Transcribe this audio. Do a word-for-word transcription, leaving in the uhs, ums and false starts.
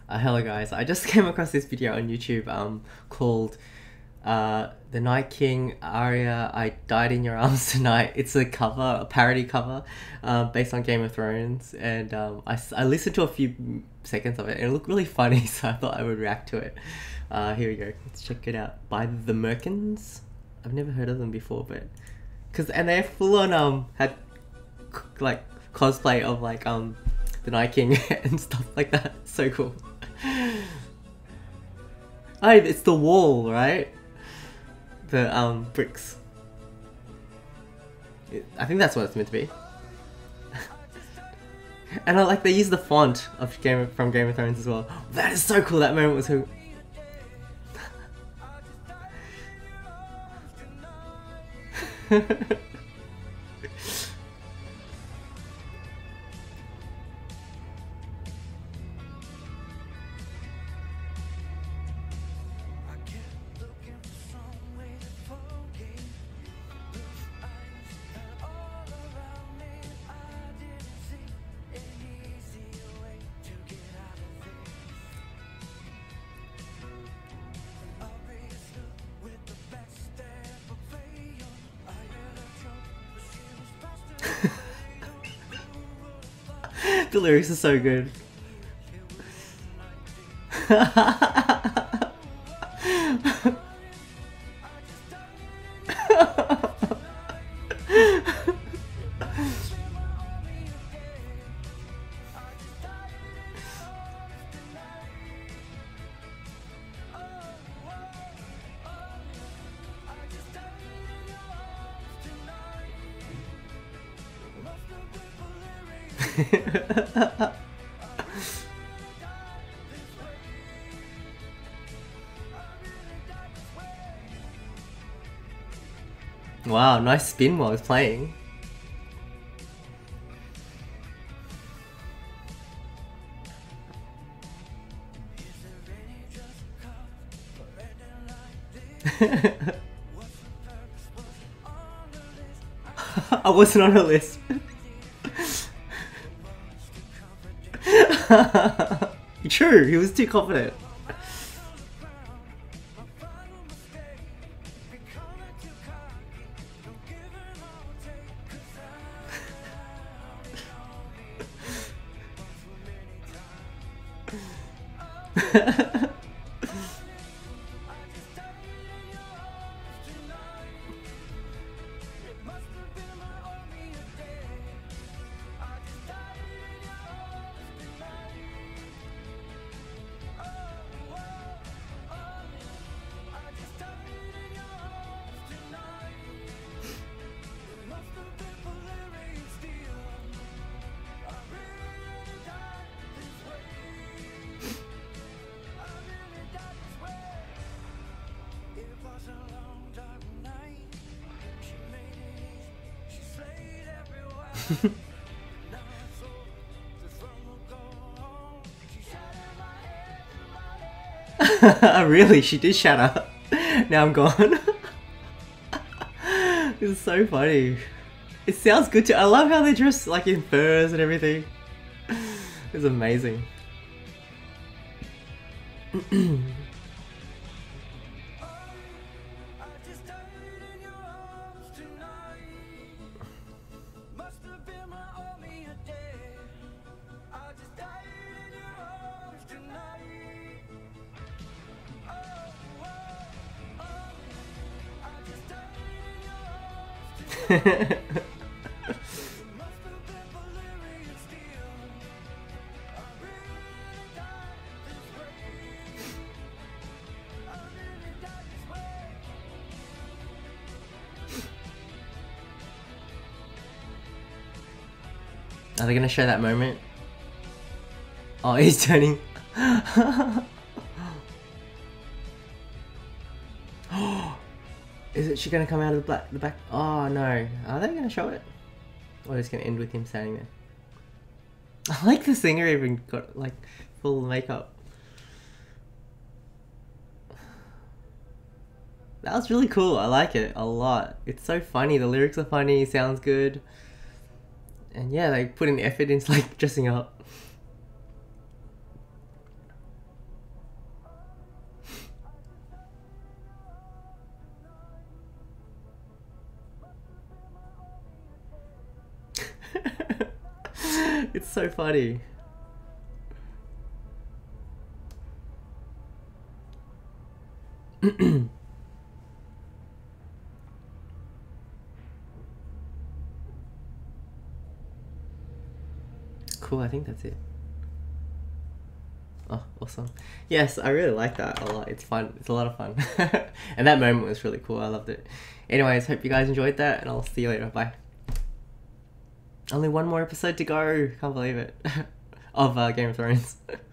Uh, hello guys, I just came across this video on YouTube um, called uh, The Night King Aria, I Died in Your Arms Tonight. It's a cover, a parody cover uh, based on Game of Thrones, and um, I, I listened to a few seconds of it and it looked really funny, so I thought I would react to it. Uh, here we go, let's check it out. By the Merkins. I've never heard of them before, but cause and they full on um had like cosplay of like um the Night King and stuff like that. So cool. Oh, it's the wall, right? The um bricks. It, I think that's what it's meant to be. And I like they use the font of Game of, from Game of Thrones as well. That is so cool. That moment was so. The lyrics are so good. Wow, nice spin while I was playing. I wasn't on her list. True, he was too confident. Really? She did shatter. Now I'm gone. This is so funny. It sounds good too. I love how they dress like in furs and everything. It's amazing. Are they gonna show that moment? Oh, he's turning. Is it she gonna come out of the black the back? Oh no. Are they gonna show it? Or is it gonna end with him standing there? I like the singer even got like full makeup. That was really cool. I like it a lot. It's so funny. The lyrics are funny, sounds good. And yeah, they put an effort into like dressing up. It's so funny. Cool, I think that's it. Oh, awesome. Yes, I really like that a lot. It's fun. It's a lot of fun. And that moment was really cool. I loved it. Anyways, hope you guys enjoyed that, and I'll see you later. Bye. Only one more episode to go. Can't believe it. Of uh, Game of Thrones.